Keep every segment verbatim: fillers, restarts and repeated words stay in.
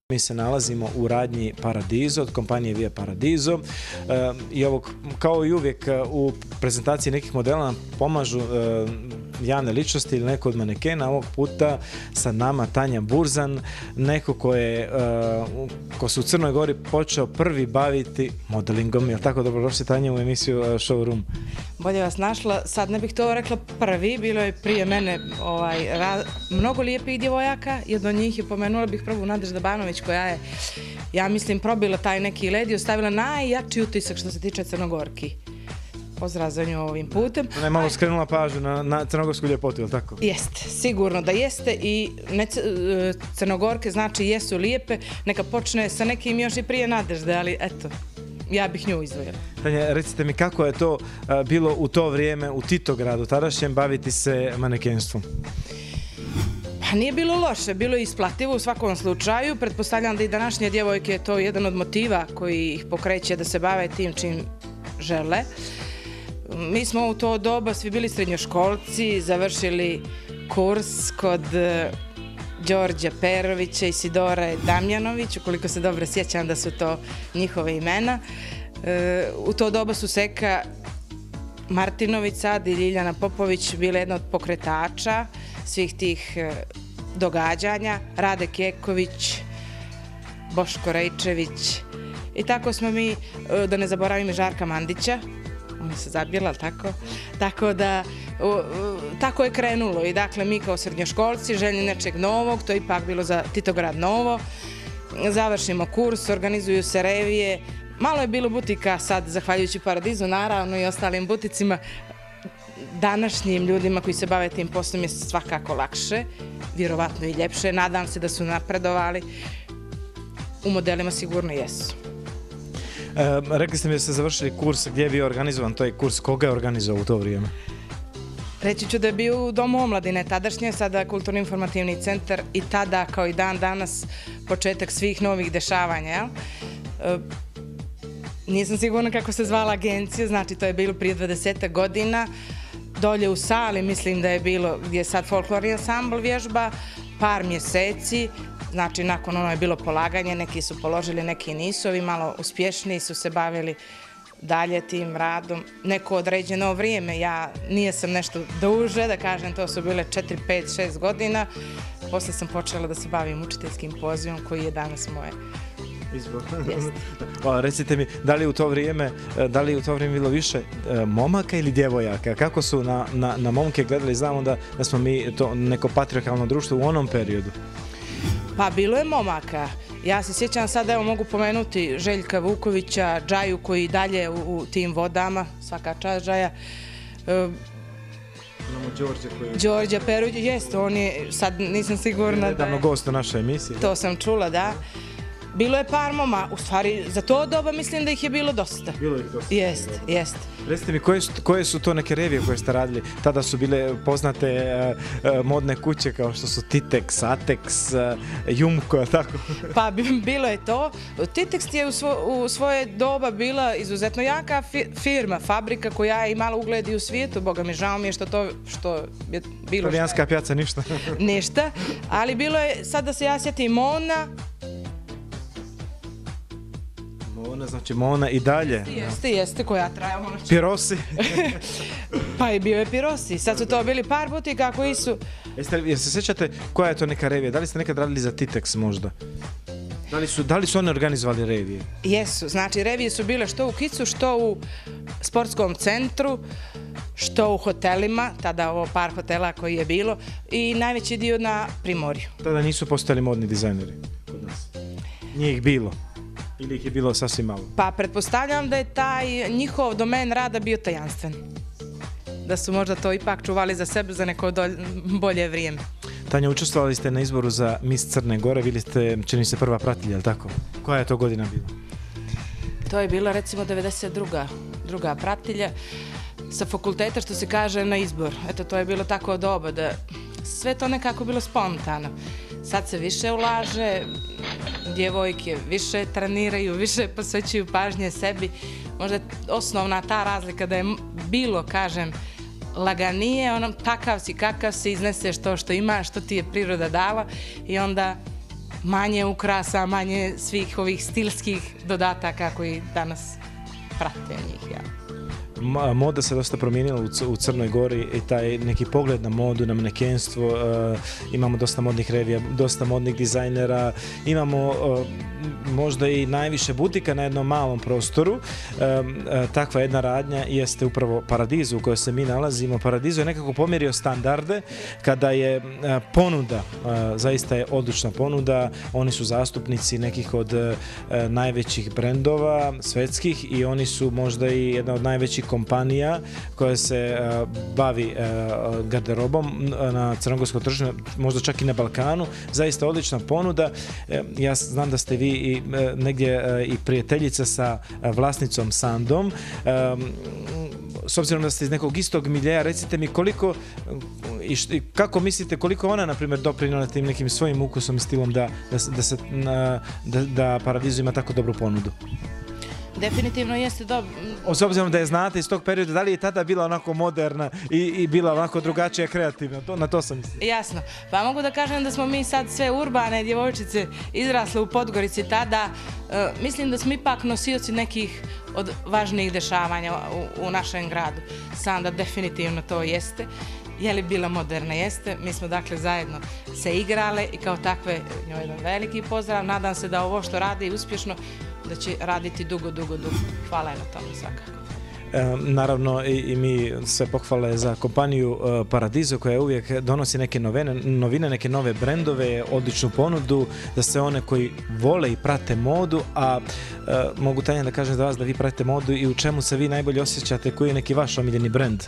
Mi se nalazimo u radnji Paradiso od kompanije Via Paradiso e, i ovog, kao i uvijek u prezentaciji nekih modela nam pomažu e, javne ličnosti ili neko od manekena. Ovog puta sa nama Tanja Burzan, neko ko je e, ko se u Crnoj Gori počeo prvi baviti modelingom. Je li tako? Dobrodošli Tanja u emisiju Showroom. Bolje vas našla. Sad ne bih to rekla prvi, bilo je prije mene ovaj, ra, mnogo lijepih djevojaka i od njih je pomenula bih prvu Nadežda Banović koja je, ja mislim, probila taj neki led i ostavila najjači utisak što se tiče Crnogorki. Pozdrav za nju ovim putem. Ona je malo skrenula pažnju na, na crnogorsku ljepotu, je li tako? Jeste, sigurno da jeste i ne, Crnogorke znači jesu lijepe, neka počne sa nekim još i prije Nadežde, ali eto, ja bih nju izdvojila. Tanja, recite mi kako je to a, bilo u to vrijeme u Titogradu, tadašnjem, baviti se manekenstvom? Pa nije bilo loše, bilo je isplativo u svakom slučaju. Pretpostavljam da i današnje djevojke je to jedan od motiva koji ih pokreće da se bave tim čim žele. Mi smo u to doba svi bili srednjoškolci, završili kurs kod Đorđa Perovića i Sidore Damjanović, ukoliko se dobro sjećam da su to njihove imena. U to doba su Seka Martinović sad i Ljiljana Popović bile jedna od pokretača svih tih događanja, Rade Keković, Boško Rejčević i tako smo mi, da ne zaboravim i Žarka Mandića, on se zabila, tako? Tako da, tako je krenulo i dakle mi kao srednjoškolci željni nečeg novog, to je ipak bilo za Titograd novo, završimo kurs, organizuju se revije, malo je bilo butika sad, zahvaljujući Paradisu naravno i ostalim buticima. Današnjim ljudima koji se bave tim poslom je svakako lakše, vjerovatno i ljepše. Nadam se da su napredovali. U modelima sigurno jesu. E, rekli ste mi da ste završili kurs, gdje je bio organizovan taj kurs, koga je organizovao u to vrijeme? Reći ću da je bio u Domu omladine tadašnje, sada Kulturno-informativni centar i tada kao i dan danas početak svih novih dešavanja. E, nisam sigurna kako se zvala agencija, znači to je bilo prije dvadeset godina. Dolje u sali mislim da je bilo gdje je sad folklorni ansambl vježba, par mjeseci, znači nakon ono je bilo polaganje, neki su položili, neki nisu, ovi malo uspješniji su se bavili dalje tim radom. Neko određeno vrijeme, ja nije sam nešto duže, da kažem, to su bile četiri, pet, šest godina, poslije sam počela da se bavim učiteljskim pozivom koji je danas moje. Izbor. Recite mi, da li u to vrijeme, da li u to vrijeme bilo više momaka ili djevojaka? Kako su na, na, na momke gledali? Znamo da, da smo mi to neko patrijarhalno društvo u onom periodu. Pa bilo je momaka. Ja se sjećam sad, evo mogu pomenuti Željka Vukovića, Džaju koji dalje u, u tim vodama, svaka čast Džaja. E, Đorđa Perović, jeste, on je, sad nisam sigurna da je... Nedavno gost u našoj emisiji. To sam čula, da. Bilo je par moma, u stvari za to doba mislim da ih je bilo dosta. Bilo ih dosta. Jest, jest. Recite mi, koje su, koje su to neke revije koje ste radili? Tada su bile poznate uh, uh, modne kuće kao što su Titex, Atex, uh, Jumko, tako? Pa bilo je to. Titex je u, svo, u svoje doba bila izuzetno jaka fi, firma, fabrika koja je imala ugled i u svijetu. Boga mi, žao mi je što to što je bilo... Talijanska pjaca, ništa. Ništa, ali bilo je, sad da se ja sjetim, Mona... Mona, znači Mona i dalje. Jeste, jeste, koja traje ono... Pirosi. Pa i bio je Pirosi. Sad su to bili par butika koji su... Jeste, jer se sjećate koja je to neka revija? Da li ste nekad radili za Titex možda? Da li su, da li su oni organizovali revije? Jesu, znači revije su bile što u Kicu, što u sportskom centru, što u hotelima, tada ovo par hotela koji je bilo, i najveći dio na Primorju. Tada nisu postojali modni dizajneri kod nas? Nije ih bilo? Ili ih je bilo sasvim malo? Pa pretpostavljam da je taj njihov domen rada bio tajanstven. Da su možda to ipak čuvali za sebe za neko dolj, bolje vrijeme. Tanja, učestvovali ste na izboru za Miss Crne Gore, bili ste, čini se, prva pratilja, je li tako? Koja je to godina bila? To je bila recimo devedeset druga druga pratilja sa fakulteta, što se kaže, na izbor. Eto, to je bilo tako doba da sve to nekako bilo spontano. Sad se više ulaže, djevojke više treniraju, više posvećuju pažnje sebi. Možda je osnovna ta razlika da je bilo, kažem, laganije, ono, takav si, kakav si, izneseš to što imaš, što ti je priroda dala i onda manje ukrasa, manje svih ovih stilskih dodataka koji danas prate njih. Ja. Moda se dosta promijenila u Crnoj Gori i taj neki pogled na modu, na manekenstvo, uh, imamo dosta modnih revija, dosta modnih dizajnera, imamo uh, možda i najviše butika na jednom malom prostoru. Um, uh, takva jedna radnja jeste upravo Paradiso u kojoj se mi nalazimo. Paradiso je nekako pomjerio standarde kada je uh, ponuda, uh, zaista je odlična ponuda, oni su zastupnici nekih od uh, najvećih brendova svetskih i oni su možda i jedna od najvećih kompanija koja se uh, bavi uh, garderobom na crnogorskom tržištu, možda čak i na Balkanu. Zaista odlična ponuda. E, ja znam da ste vi i, e, negdje e, i prijateljica sa e, vlasnicom Sandom. E, s obzirom da ste iz nekog istog miljeja, recite mi koliko i, št, i kako mislite koliko ona, na primjer, doprinijela tim nekim svojim ukusom i stilom da, da, da, se, da, da Paradiso ima tako dobru ponudu? Definitivno jeste dobro. S obzirom da je znate iz tog perioda, da li je tada bila onako moderna i, i bila onako drugačija, kreativna? To, na to sam mislila. Jasno. Pa mogu da kažem da smo mi sad sve urbane djevojčice izrasle u Podgorici tada. E, mislim da smo ipak nosioci nekih od važnijih dešavanja u, u našem gradu. Sanda definitivno to jeste. Je li bila moderna? Jeste. Mi smo dakle zajedno se igrale i kao takve njoj jedan veliki pozdrav. Nadam se da ovo što radi uspješno da će raditi dugo, dugo, dugo. Hvala je na tome svakako. E, naravno i, i mi sve pohvale za kompaniju uh, Paradiso koja uvijek donosi neke novine, novine, neke nove brendove, odličnu ponudu, da se one koji vole i prate modu, a uh, mogu Tanja da kažem za vas da vi pratite modu i u čemu se vi najbolje osjećate, koji je neki vaš omiljeni brend?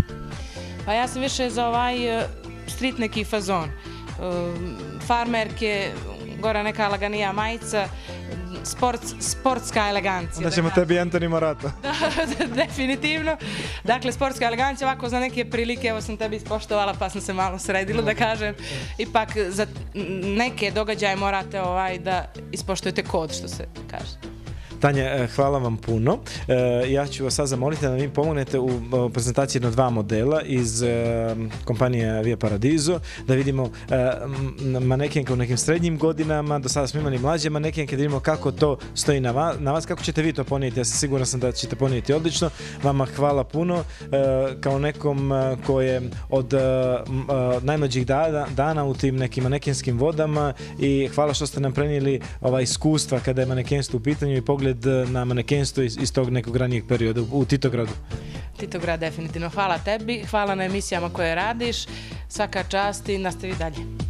Pa ja sam više za ovaj uh, street neki fazon. Uh, farmerke, gora neka laganija majica, Sport, sportska elegancija. Onda ćemo da tebi Antoni Morato. Da, definitivno. Dakle, sportska elegancija, ovako za neke prilike, evo sam tebi ispoštovala pa sam se malo sredila da kažem. Ipak za neke događaje morate ovaj, da ispoštujete kod, što se kaže. Tanja, hvala vam puno. Ja ću vas sad zamoliti da mi pomognete u prezentaciji jedno dva modela iz kompanije Via Paradiso, da vidimo manekenke u nekim srednjim godinama, do sada smo imali mlađe manekenke, da vidimo kako to stoji na vas, na vas, kako ćete vi to ponijeti. Ja sam siguran sam da ćete ponijeti odlično. Vama hvala puno, kao nekom ko je od najmlađih dana, dana u tim nekim manekenskim vodama i hvala što ste nam prenijeli ova iskustva kada je manekenstvo u pitanju i pogled na manekenstvo iz, iz tog nekog ranijeg perioda u Titogradu. Titograd definitivno. Hvala tebi, hvala na emisijama koje radiš, svaka čast i nastavi dalje.